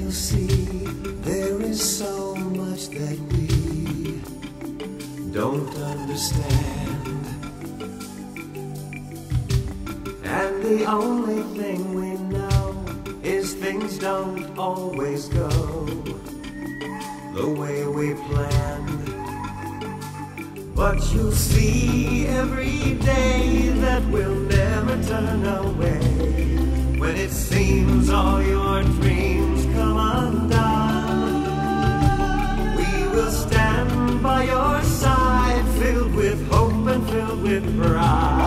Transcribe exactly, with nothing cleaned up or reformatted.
you'll see there is so much that we don't understand. And the only thing we know is things don't always go the way we planned. But you'll see every day that we'll never turn away. When it seems all your dreams come undone, we will stand by your side, filled with hope and filled with pride.